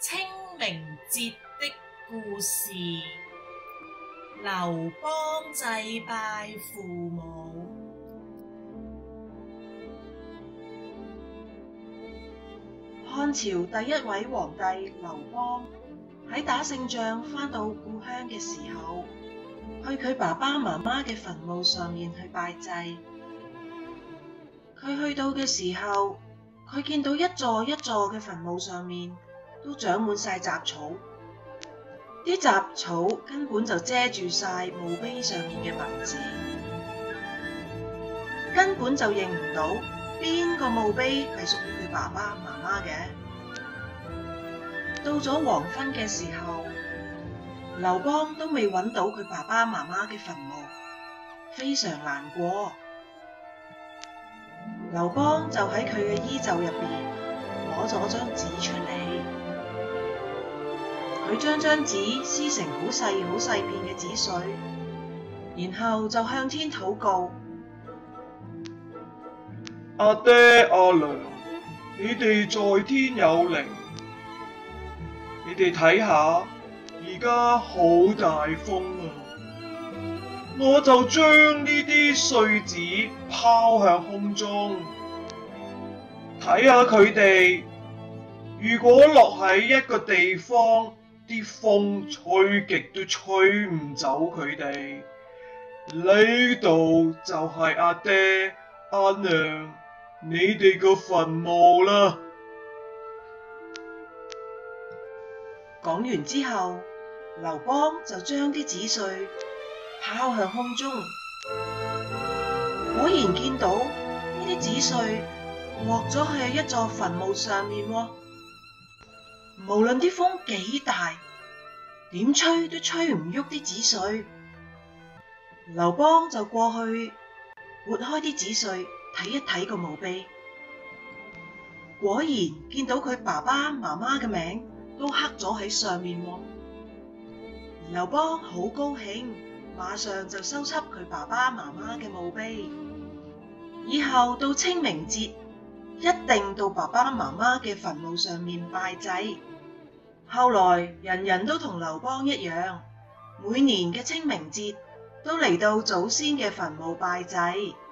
清明節的故事。劉邦祭拜父母。 漢朝第一位皇帝劉邦喺打勝仗返到故鄉嘅時候，去佢爸爸媽媽嘅墳墓上面去拜祭。佢去到嘅時候，佢見到一座一座嘅墳墓上面都長滿晒雜草，啲雜草根本就遮住晒墓碑上面嘅文字，根本就認唔到邊個墓碑係屬於佢爸爸媽媽嘅。到咗黃昏嘅時候，劉邦都未揾到佢爸爸媽媽嘅墳墓，非常難過。劉邦就喺佢嘅衣袖入邊攞咗張紙出嚟，佢將張紙撕成好細片嘅紙碎，然後就向天禱告： 阿爹阿娘，你哋在天有靈，你哋睇下，而家好大風啊！我就將呢啲碎紙拋向空中，睇下佢哋。如果落喺一個地方，啲風吹極都吹唔走佢哋，呢度就係阿爹阿娘你哋個墳墓啦。 講完之後，劉邦就將啲紙碎拋向空中，果然見到呢啲紙碎落咗去一座墳墓上面喎。無論啲風幾大，點吹都吹唔喐啲紙碎。劉邦就過去撥開啲紙碎睇一睇個墓碑，果然見到佢爸爸媽媽嘅名都刻咗喺上面喎。劉邦好高興，馬上就修葺佢爸爸媽媽嘅墓碑。以後到清明節，一定到爸爸媽媽嘅墳墓上面拜祭。後來人人都同劉邦一樣，每年嘅清明節都嚟到祖先嘅墳墓拜祭。